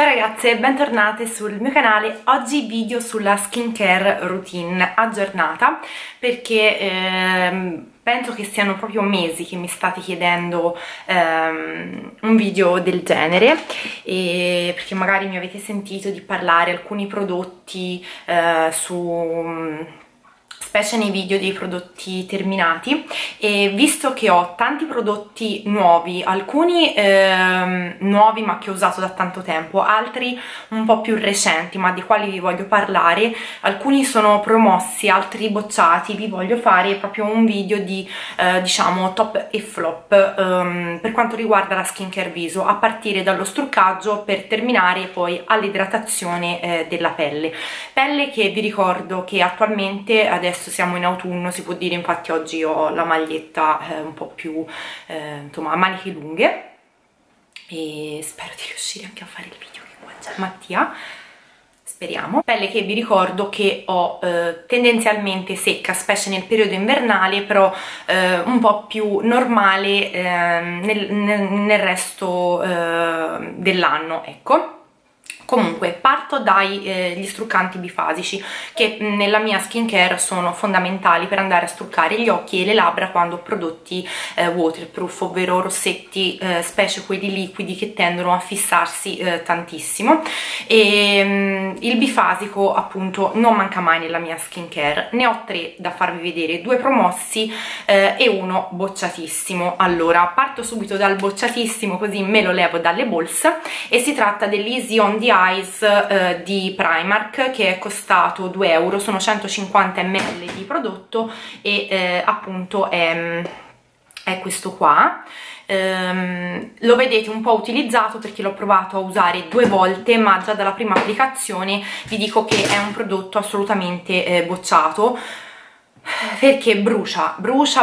Ciao ragazze, bentornate sul mio canale. Oggi video sulla skincare routine aggiornata perché penso che siano proprio mesi che mi state chiedendo un video del genere, e perché magari mi avete sentito di parlare alcuni prodotti specie nei video dei prodotti terminati, e visto che ho tanti prodotti nuovi, alcuni nuovi ma che ho usato da tanto tempo, altri un po' più recenti ma di quali vi voglio parlare, alcuni sono promossi, altri bocciati, vi voglio fare proprio un video di diciamo top e flop per quanto riguarda la skincare viso, a partire dallo struccaggio per terminare poi all'idratazione della pelle che vi ricordo che attualmente, adesso siamo in autunno si può dire, infatti oggi ho la maglietta un po' più insomma a maniche lunghe, e spero di riuscire anche a fare il video che qua c'è Mattia, speriamo. Pelle che vi ricordo che ho tendenzialmente secca, specie nel periodo invernale, però un po' più normale nel resto dell'anno, ecco. Comunque parto dagli struccanti bifasici, che nella mia skincare sono fondamentali per andare a struccare gli occhi e le labbra quando ho prodotti waterproof, ovvero rossetti, specie quelli liquidi che tendono a fissarsi tantissimo, e il bifasico appunto non manca mai nella mia skincare. Ne ho tre da farvi vedere, due promossi e uno bocciatissimo. Allora parto subito dal bocciatissimo, così me lo levo dalle borse, e si tratta dell'Easy on the Eyes di Primark, che è costato 2 euro, sono 150 ml di prodotto, e appunto è questo qua. Lo vedete un po' utilizzato perché l'ho provato a usare 2 volte, ma già dalla prima applicazione vi dico che è un prodotto assolutamente bocciato, perché brucia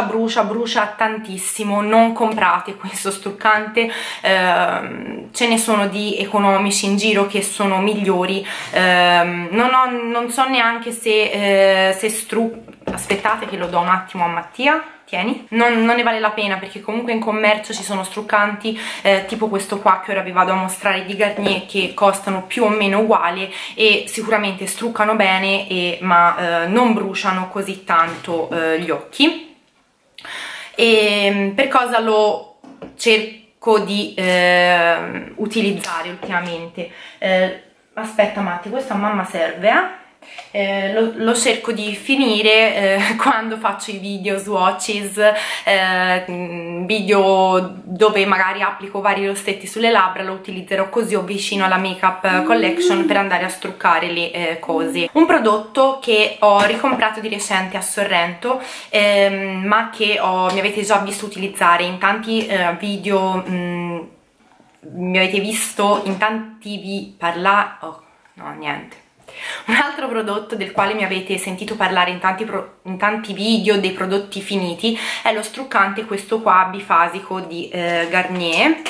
tantissimo. Non comprate questo struccante, ce ne sono di economici in giro che sono migliori. Non so neanche se aspettate che lo do un attimo a Mattia, tieni. Non ne vale la pena, perché comunque in commercio ci sono struccanti tipo questo qua che ora vi vado a mostrare di Garnier, che costano più o meno uguali e sicuramente struccano bene, ma non bruciano così tanto gli occhi. E per cosa lo cerco di utilizzare ultimamente? Aspetta Matti, questo a mamma serve, lo cerco di finire quando faccio i video swatches, video dove magari applico vari rossetti sulle labbra, lo utilizzerò così o vicino alla makeup collection per andare a struccare le cose. Un prodotto che ho ricomprato di recente a Sorrento, ma che mi avete già visto utilizzare in tanti video, mi avete visto in tanti niente. Un altro prodotto del quale mi avete sentito parlare in tanti video dei prodotti finiti è lo struccante, questo qua bifasico di Garnier,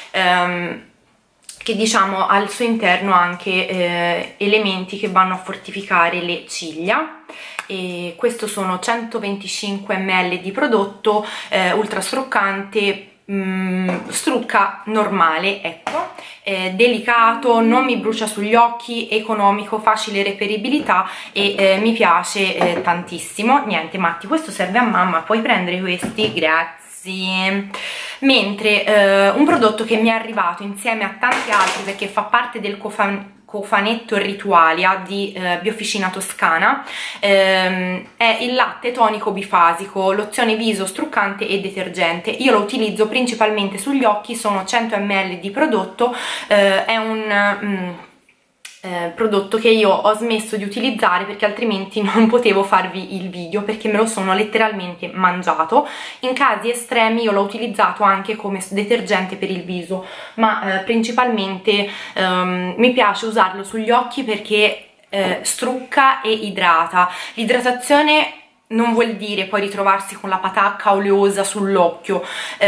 che diciamo ha al suo interno anche elementi che vanno a fortificare le ciglia. E questo sono 125 ml di prodotto, ultra struccante, strucca normale, ecco, delicato, non mi brucia sugli occhi, economico, facile reperibilità, e mi piace tantissimo. Niente Matti, questo serve a mamma, puoi prendere questi, grazie. Mentre un prodotto che mi è arrivato insieme a tanti altri, perché fa parte del cofanetto Ritualia di Biofficina Toscana, è il latte tonico bifasico, lozione viso, struccante e detergente. Io lo utilizzo principalmente sugli occhi, sono 100 ml di prodotto, è un prodotto che io ho smesso di utilizzare perché altrimenti non potevo farvi il video, perché me lo sono letteralmente mangiato. In casi estremi io l'ho utilizzato anche come detergente per il viso, ma principalmente mi piace usarlo sugli occhi perché strucca e idrata. L'idratazione non vuol dire poi ritrovarsi con la patacca oleosa sull'occhio,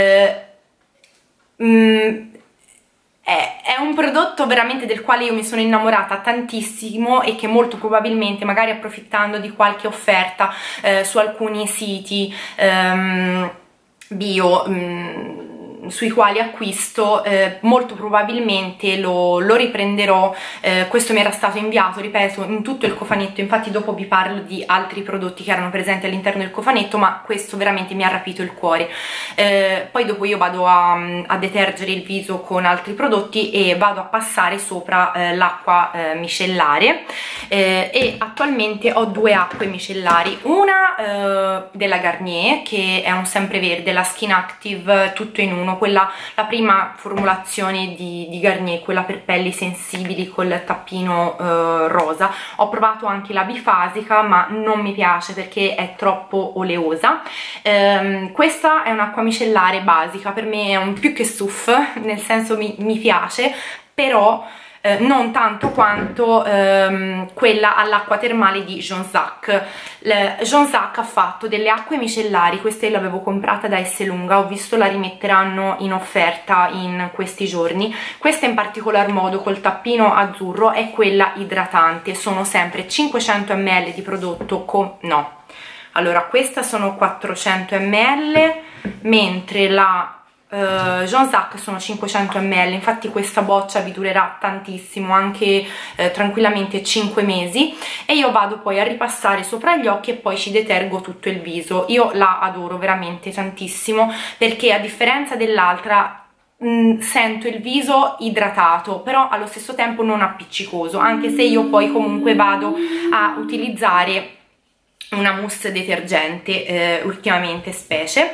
è un prodotto veramente del quale io mi sono innamorata tantissimo, e che molto probabilmente, magari approfittando di qualche offerta su alcuni siti bio, sui quali acquisto, molto probabilmente lo riprenderò. Questo mi era stato inviato, ripeto, in tutto il cofanetto, infatti dopo vi parlo di altri prodotti che erano presenti all'interno del cofanetto, ma questo veramente mi ha rapito il cuore. Poi dopo io vado a detergere il viso con altri prodotti e vado a passare sopra l'acqua micellare, e attualmente ho due acque micellari, una della Garnier che è un sempreverde, la Skin Active tutto in uno, quella, la prima formulazione di Garnier, quella per pelli sensibili col tappino rosa. Ho provato anche la bifasica ma non mi piace perché è troppo oleosa. Questa è un'acqua micellare basica, per me è un più che suff, nel senso mi piace, però non tanto quanto quella all'acqua termale di Jonsac. Jonsac ha fatto delle acque micellari, queste l'avevo comprata da Esselunga, ho visto la rimetteranno in offerta in questi giorni. Questa in particolar modo col tappino azzurro è quella idratante, sono sempre 500 ml di prodotto allora questa sono 400 ml, mentre la Jonsac sono 500 ml, infatti questa boccia vi durerà tantissimo, anche tranquillamente 5 mesi, e io vado poi a ripassare sopra gli occhi e poi ci detergo tutto il viso. Io la adoro veramente tantissimo perché a differenza dell'altra sento il viso idratato però allo stesso tempo non appiccicoso, anche se io poi comunque vado a utilizzare una mousse detergente ultimamente, specie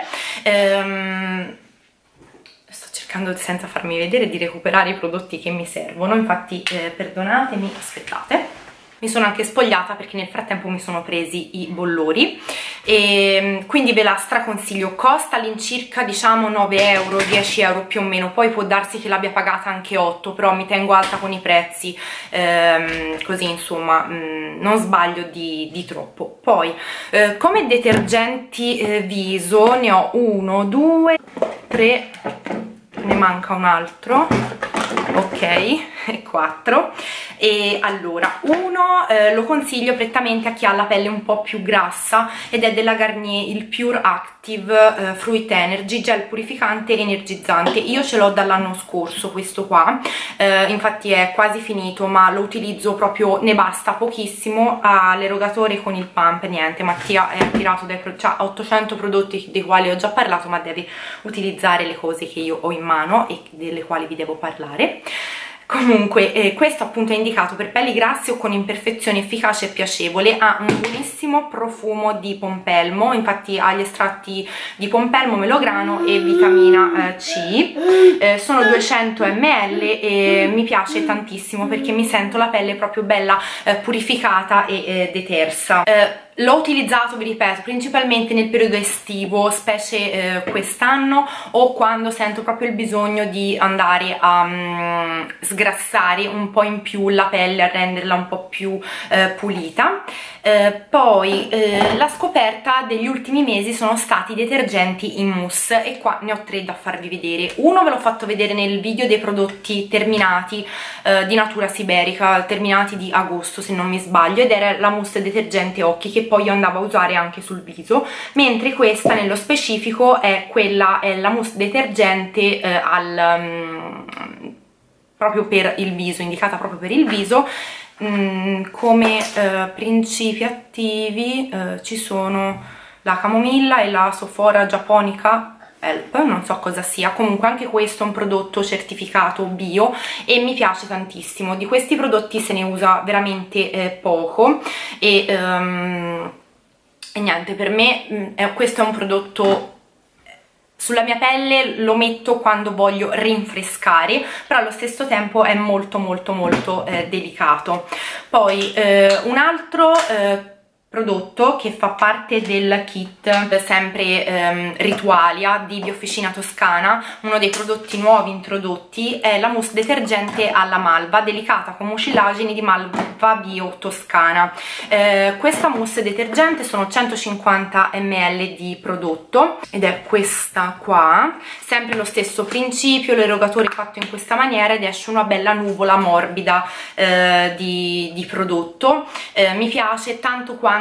sto cercando, senza farmi vedere, di recuperare i prodotti che mi servono, infatti perdonatemi, aspettate, mi sono anche spogliata perché nel frattempo mi sono presi i bollori, e quindi ve la straconsiglio. Costa all'incirca diciamo 9 euro, 10 euro più o meno, poi può darsi che l'abbia pagata anche 8, però mi tengo alta con i prezzi, così insomma non sbaglio di troppo. Poi come detergenti viso ne ho 1, 2, 3, ne manca un altro, ok, 4. E allora, uno lo consiglio prettamente a chi ha la pelle un po' più grassa ed è della Garnier, il Pure Active Fruit Energy Gel purificante energizzante. Io ce l'ho dall'anno scorso questo qua, infatti è quasi finito, ma lo utilizzo proprio, ne basta pochissimo. All'erogatore con il pump niente, Mattia è attirato dai ha 800 prodotti dei quali ho già parlato, ma deve utilizzare le cose che io ho in mano e delle quali vi devo parlare. Comunque questo appunto è indicato per pelli grasse o con imperfezioni, efficace e piacevole, ha un buonissimo profumo di pompelmo, infatti ha gli estratti di pompelmo, melograno e vitamina C, sono 200 ml e mi piace tantissimo perché mi sento la pelle proprio bella purificata e detersa. L'ho utilizzato, vi ripeto, principalmente nel periodo estivo, specie quest'anno, o quando sento proprio il bisogno di andare a sgrassare un po' in più la pelle, a renderla un po' più pulita. Poi la scoperta degli ultimi mesi sono stati i detergenti in mousse, e qua ne ho 3 da farvi vedere. Uno ve l'ho fatto vedere nel video dei prodotti terminati di Natura Siberica, terminati di agosto se non mi sbaglio, ed era la mousse detergente occhi che poi io andavo a usare anche sul viso, mentre questa nello specifico è la mousse detergente proprio per il viso, indicata proprio per il viso. Come principi attivi ci sono la camomilla e la Sophora Japonica Help, non so cosa sia, comunque anche questo è un prodotto certificato bio e mi piace tantissimo. Di questi prodotti se ne usa veramente poco e niente, per me questo è un prodotto sulla mia pelle, lo metto quando voglio rinfrescare, però allo stesso tempo è molto molto molto delicato. Poi un altro prodotto che fa parte del kit sempre Ritualia di Biofficina Toscana, uno dei prodotti nuovi introdotti, è la mousse detergente alla malva delicata con mucilagini di malva bio toscana. Questa mousse detergente sono 150 ml di prodotto ed è questa qua, sempre lo stesso principio, l'erogatore fatto in questa maniera ed esce una bella nuvola morbida di prodotto. Mi piace tanto quanto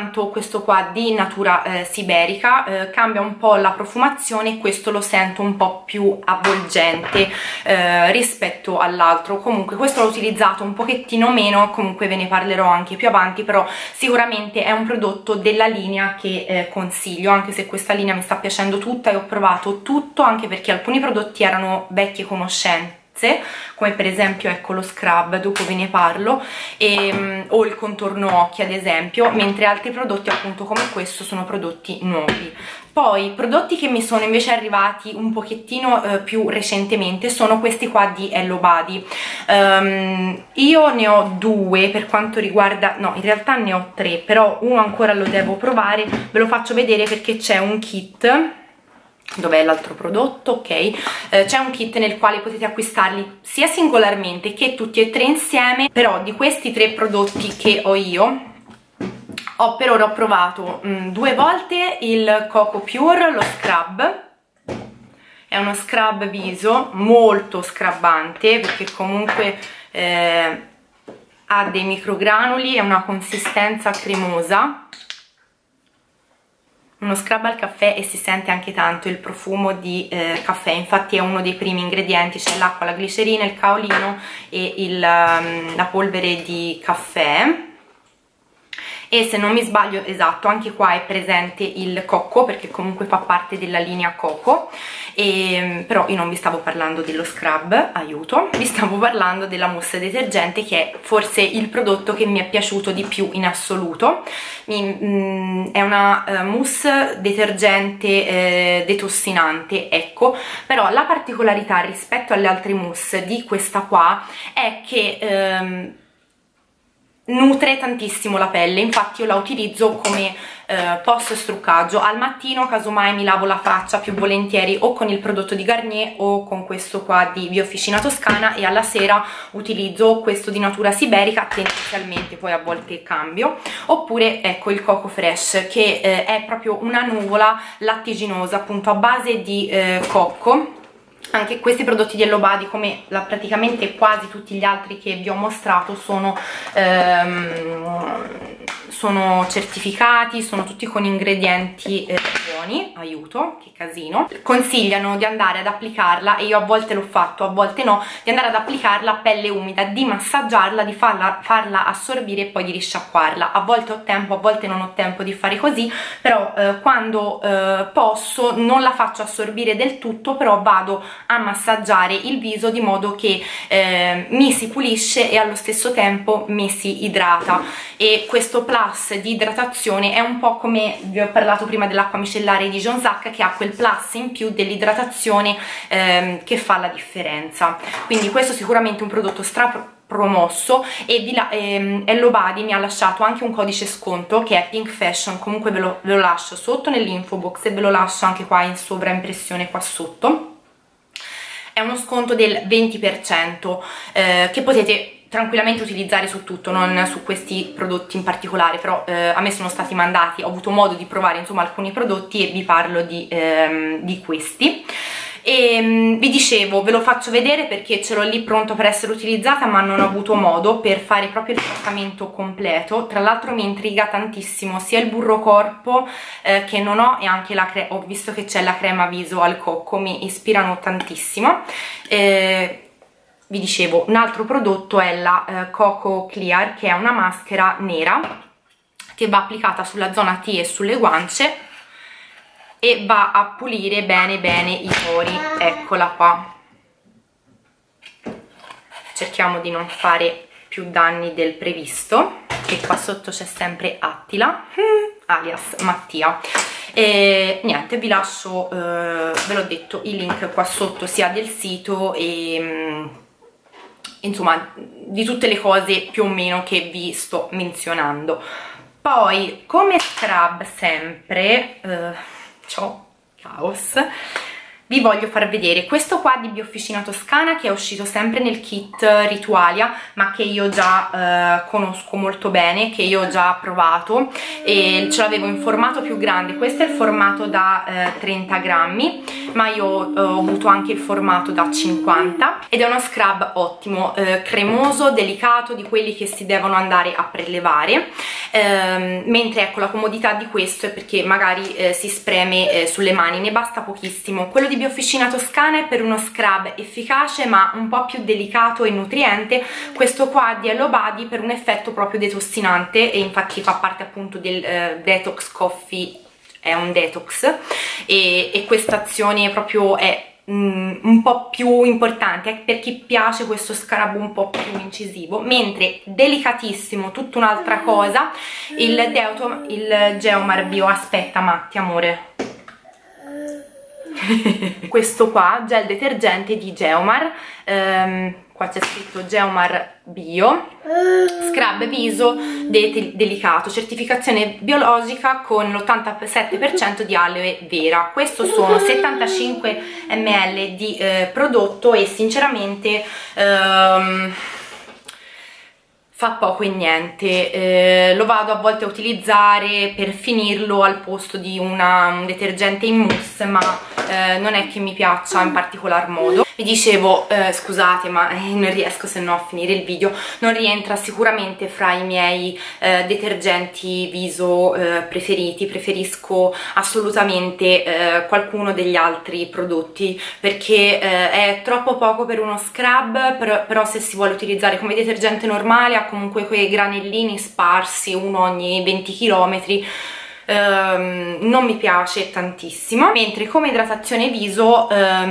quanto questo qua di natura siberica cambia un po' la profumazione, questo lo sento un po' più avvolgente rispetto all'altro. Comunque questo l'ho utilizzato un pochettino meno, comunque ve ne parlerò anche più avanti, però sicuramente è un prodotto della linea che consiglio, anche se questa linea mi sta piacendo tutta e ho provato tutto, anche perché alcuni prodotti erano vecchie conoscenze, come per esempio ecco lo scrub, dopo ve ne parlo, o il contorno occhi ad esempio, mentre altri prodotti appunto come questo sono prodotti nuovi. Poi prodotti che mi sono invece arrivati un pochettino più recentemente sono questi qua di Hello Body. Io ne ho due per quanto riguarda, no in realtà ne ho tre, però uno ancora lo devo provare, ve lo faccio vedere perché c'è un kit. Dov'è l'altro prodotto? Ok, c'è un kit nel quale potete acquistarli sia singolarmente che tutti e tre insieme, però di questi tre prodotti che ho io per ora ho provato due volte il Coco Pure, lo scrub. È uno scrub viso molto scrubbante perché comunque ha dei microgranuli e una consistenza cremosa. Uno scrub al caffè e si sente anche tanto il profumo di caffè, infatti è uno dei primi ingredienti, c'è l'acqua, la glicerina, il caolino e la polvere di caffè. E se non mi sbaglio, esatto, anche qua è presente il cocco perché comunque fa parte della linea Coco, però io non vi stavo parlando dello scrub, aiuto, vi stavo parlando della mousse detergente, che è forse il prodotto che mi è piaciuto di più in assoluto. È una mousse detergente detossinante, ecco, però la particolarità rispetto alle altre mousse di questa qua è che nutre tantissimo la pelle, infatti io la utilizzo come post struccaggio. Al mattino casomai mi lavo la faccia più volentieri o con il prodotto di Garnier o con questo qua di Biofficina Toscana, e alla sera utilizzo questo di natura siberica, tendenzialmente poi a volte cambio, oppure ecco il Coco Fresh, che è proprio una nuvola lattiginosa appunto a base di cocco. Anche questi prodotti di Hello Body, come praticamente quasi tutti gli altri che vi ho mostrato, sono certificati, sono tutti con ingredienti buoni, aiuto, che casino. Consigliano di andare ad applicarla, e io a volte l'ho fatto, a volte no, di andare ad applicarla a pelle umida, di massaggiarla, di farla assorbire e poi di risciacquarla. A volte ho tempo, a volte non ho tempo di fare così, però quando posso non la faccio assorbire del tutto, però vado a massaggiare il viso di modo che mi si pulisce e allo stesso tempo mi si idrata. E questo plus di idratazione è un po' come vi ho parlato prima dell'acqua micellare di Jonzac, che ha quel plus in più dell'idratazione che fa la differenza. Quindi questo è sicuramente un prodotto promosso, e Hello Body mi ha lasciato anche un codice sconto che è Pink Fashion, comunque ve lo lascio sotto nell'info box e ve lo lascio anche qua in sovraimpressione qua sotto. È uno sconto del 20% che potete tranquillamente utilizzare su tutto, non su questi prodotti in particolare, però a me sono stati mandati, ho avuto modo di provare insomma alcuni prodotti e vi parlo di questi. E vi dicevo, ve lo faccio vedere perché ce l'ho lì pronto per essere utilizzata, ma non ho avuto modo per fare proprio il trattamento completo. Tra l'altro mi intriga tantissimo sia il burro corpo che non ho, e anche ho visto che c'è la crema viso al cocco, mi ispirano tantissimo. Vi dicevo, un altro prodotto è la Coco Clear, che è una maschera nera che va applicata sulla zona T e sulle guance e va a pulire bene bene i pori. Eccola qua. Cerchiamo di non fare più danni del previsto, e qua sotto c'è sempre Attila alias Mattia. E niente, vi lascio, ve l'ho detto, i link qua sotto sia del sito e insomma di tutte le cose più o meno che vi sto menzionando. Poi come scrub sempre ciao caos, vi voglio far vedere questo qua di Biofficina Toscana, che è uscito sempre nel kit Ritualia, ma che io già conosco molto bene, che io ho già provato, e ce l'avevo in formato più grande. Questo è il formato da 30 grammi, ma io ho avuto anche il formato da 50, ed è uno scrub ottimo, cremoso, delicato, di quelli che si devono andare a prelevare, mentre ecco, la comodità di questo è perché magari si spreme sulle mani, ne basta pochissimo. Quello di Biofficina Toscana è per uno scrub efficace ma un po' più delicato e nutriente, questo qua di Hello Body per un effetto proprio detossinante, e infatti fa parte appunto del Detox Coffee, è un detox, e questa azione proprio è un po' più importante per chi piace questo scrub un po' più incisivo, mentre delicatissimo, tutta un'altra cosa, il Geomar Bio. Aspetta Matti, amore. Questo qua, gel detergente di Geomar, qua c'è scritto Geomar Bio, scrub viso delicato, certificazione biologica con l'87% di aloe vera. Questo sono 75 ml di prodotto, e sinceramente fa poco e niente. Lo vado a volte a utilizzare per finirlo al posto di un detergente in mousse, ma non è che mi piaccia in particolar modo. Vi dicevo, scusate ma non riesco se no a finire il video, non rientra sicuramente fra i miei detergenti viso preferiti. Preferisco assolutamente qualcuno degli altri prodotti, perché è troppo poco per uno scrub, però se si vuole utilizzare come detergente normale ha comunque quei granellini sparsi, uno ogni 20 km, non mi piace tantissimo. Mentre come idratazione viso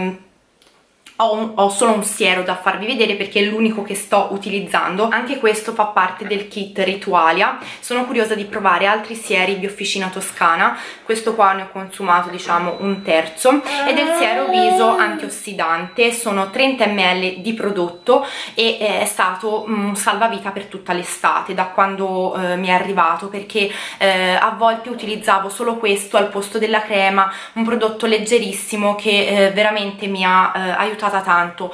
ho solo un siero da farvi vedere, perché è l'unico che sto utilizzando. Anche questo fa parte del kit Ritualia. Sono curiosa di provare altri sieri Biofficina Toscana. Questo qua ne ho consumato diciamo un terzo, ed è il siero viso antiossidante. Sono 30 ml di prodotto, e è stato un salvavita per tutta l'estate, da quando mi è arrivato, perché a volte utilizzavo solo questo al posto della crema, un prodotto leggerissimo che veramente mi ha aiutato tanto.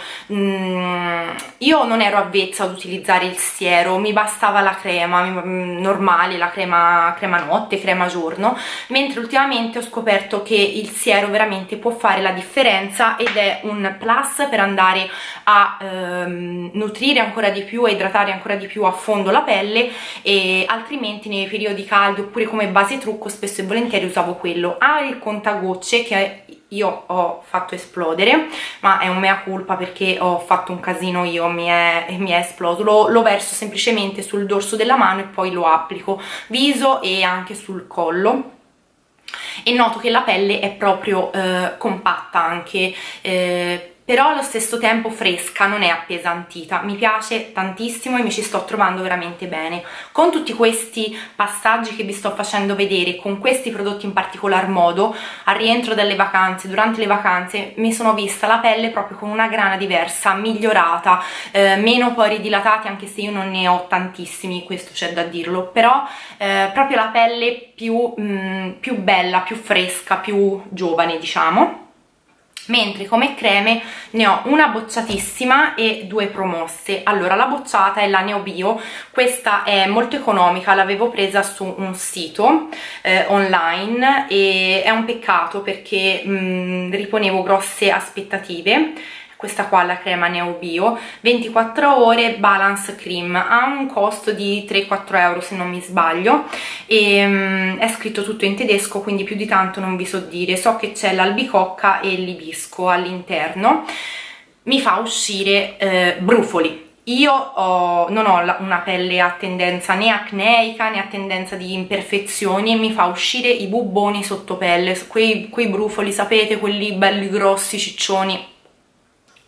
Io non ero avvezza ad utilizzare il siero, mi bastava la crema normale, la crema notte, crema giorno, mentre ultimamente ho scoperto che il siero veramente può fare la differenza, ed è un plus per andare a nutrire ancora di più e idratare ancora di più a fondo la pelle, e altrimenti nei periodi caldi oppure come base trucco spesso e volentieri usavo quello. Ha il contagocce che io ho fatto esplodere, ma è un mea culpa perché ho fatto un casino io, mi è esploso. Lo verso semplicemente sul dorso della mano e poi lo applico viso e anche sul collo, e noto che la pelle è proprio compatta anche, però allo stesso tempo fresca, non è appesantita. Mi piace tantissimo e mi ci sto trovando veramente bene. Con tutti questi passaggi che vi sto facendo vedere, con questi prodotti in particolar modo, al rientro dalle vacanze, durante le vacanze, mi sono vista la pelle proprio con una grana diversa, migliorata, meno pori dilatati, anche se io non ne ho tantissimi, questo c'è da dirlo, però proprio la pelle più bella, più fresca, più giovane diciamo. Mentre come creme ne ho una bocciatissima e due promosse. Allora, la bocciata è la Neo Bio, questa è molto economica, l'avevo presa su un sito online, e è un peccato perché riponevo grosse aspettative. Questa qua, la crema Neo Bio, 24 ore Balance Cream, ha un costo di 3-4 euro se non mi sbaglio, e è scritto tutto in tedesco, quindi più di tanto non vi so dire. So che c'è l'albicocca e l'ibisco all'interno. Mi fa uscire brufoli. Io non ho una pelle a tendenza né acneica né a tendenza di imperfezioni, e mi fa uscire i bubboni sotto pelle, quei brufoli, sapete, quelli belli grossi, ciccioni.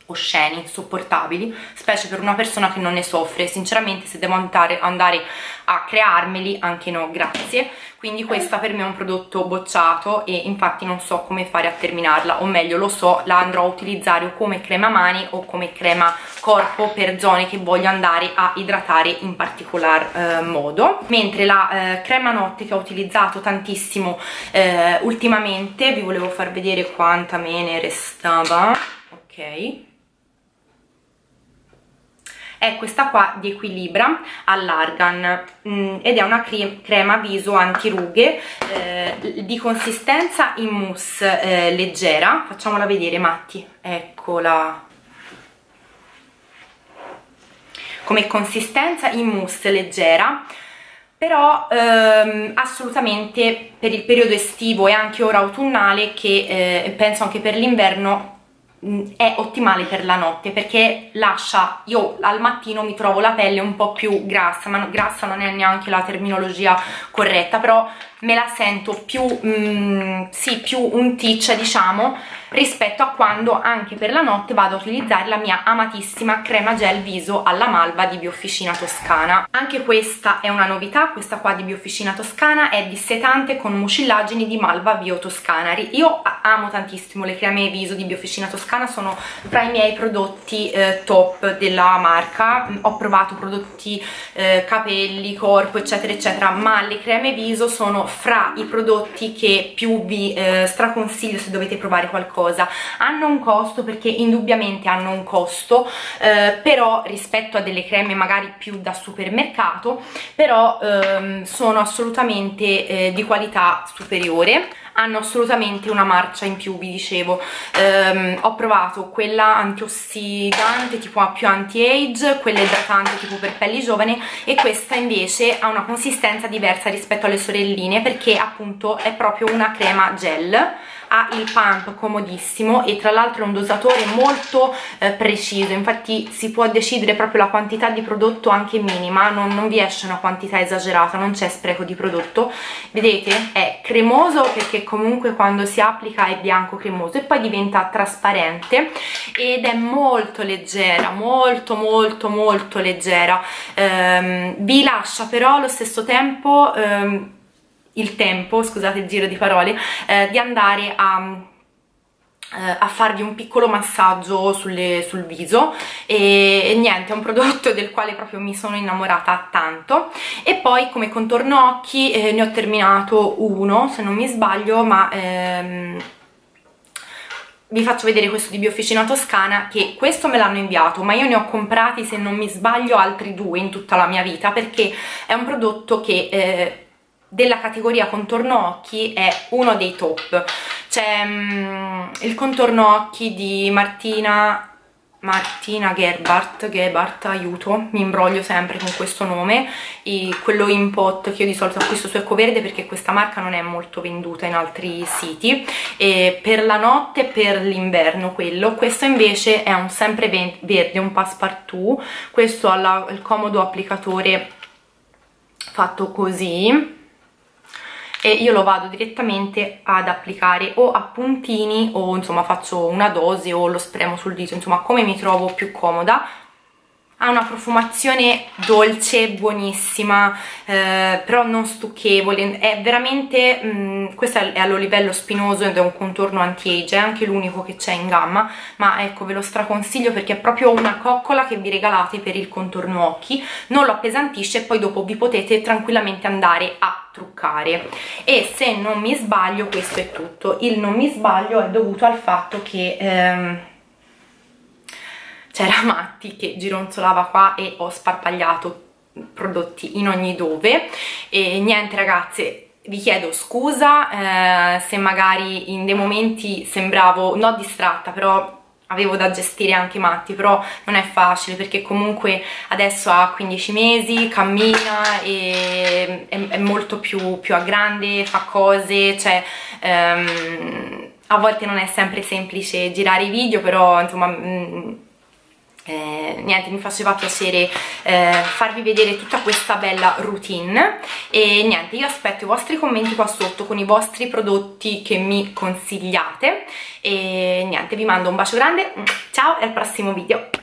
osceni, insopportabili, specie per una persona che non ne soffre. Sinceramente, se devo andare a crearmeli, anche no, grazie. Quindi questa per me è un prodotto bocciato e infatti non so come fare a terminarla, o meglio lo so, la andrò a utilizzare o come crema mani o come crema corpo per zone che voglio andare a idratare in particolar modo. Mentre la crema notte che ho utilizzato tantissimo ultimamente, vi volevo far vedere quanta me ne restava, ok, è questa qua di Equilibra all'argan ed è una crema viso antirughe di consistenza in mousse leggera. Facciamola vedere, Matti, eccola. Come consistenza in mousse leggera, però assolutamente per il periodo estivo e anche ora autunnale, che penso anche per l'inverno, è ottimale per la notte, perché lascia, io al mattino mi trovo la pelle un po' più grassa, ma grassa non è neanche la terminologia corretta, però me la sento più, sì, più unticcia, diciamo, rispetto a quando anche per la notte vado a utilizzare la mia amatissima crema gel viso alla malva di Biofficina Toscana. Anche questa è una novità, questa qua di Biofficina Toscana è dissetante con mucillagini di malva bio toscana. Io amo tantissimo le creme viso di Biofficina Toscana, sono tra i miei prodotti top della marca. Ho provato prodotti capelli, corpo, eccetera eccetera, ma le creme viso sono fra i prodotti che più vi straconsiglio se dovete provare qualcosa. Hanno un costo, perché indubbiamente hanno un costo, però rispetto a delle creme magari più da supermercato, però sono assolutamente di qualità superiore. Hanno assolutamente una marcia in più, vi dicevo. Ho provato quella antiossidante tipo più anti-age, quella idratante tipo per pelli giovane, e questa invece ha una consistenza diversa rispetto alle sorelline, perché appunto è proprio una crema gel. Ha il pump comodissimo e tra l'altro è un dosatore molto preciso, infatti si può decidere proprio la quantità di prodotto anche minima, non vi esce una quantità esagerata, non c'è spreco di prodotto. Vedete? È cremoso, perché comunque quando si applica è bianco cremoso, e poi diventa trasparente ed è molto leggera, molto molto molto leggera. Vi lascia però allo stesso tempo il tempo, scusate il giro di parole, di andare a farvi un piccolo massaggio sul viso, e niente, è un prodotto del quale proprio mi sono innamorata tanto. E poi come contorno occhi ne ho terminato uno, se non mi sbaglio, ma vi faccio vedere questo di Biofficina Toscana, che questo me l'hanno inviato, ma io ne ho comprati, se non mi sbaglio, altri 2 in tutta la mia vita, perché è un prodotto che della categoria contorno occhi è uno dei top. C'è il contorno occhi di Martina Gebhardt, aiuto, mi imbroglio sempre con questo nome, quello in pot che io di solito acquisto su Ecoverde, perché questa marca non è molto venduta in altri siti, e per la notte e per l'inverno questo invece è un sempreverde, un passepartout. Questo ha il comodo applicatore fatto così, e io lo vado direttamente ad applicare o a puntini, o insomma faccio una dose o lo spremo sul viso, insomma come mi trovo più comoda. Ha una profumazione dolce, buonissima, però non stucchevole, è veramente, questo è all'olivello spinoso ed è un contorno anti-age, è anche l'unico che c'è in gamma, ma ecco, ve lo straconsiglio perché è proprio una coccola che vi regalate per il contorno occhi, non lo appesantisce, e poi dopo vi potete tranquillamente andare a truccare. E se non mi sbaglio questo è tutto. Il non mi sbaglio è dovuto al fatto che c'era Matti che gironzolava qua e ho sparpagliato prodotti in ogni dove. E niente ragazze, vi chiedo scusa se magari in dei momenti sembravo, no, distratta, però avevo da gestire anche Matti, però non è facile, perché comunque adesso ha 15 mesi, cammina e è molto più a grande, fa cose, cioè a volte non è sempre semplice girare i video, però insomma niente, mi faceva piacere farvi vedere tutta questa bella routine e niente, io aspetto i vostri commenti qua sotto con i vostri prodotti che mi consigliate e niente, vi mando un bacio grande, ciao e al prossimo video.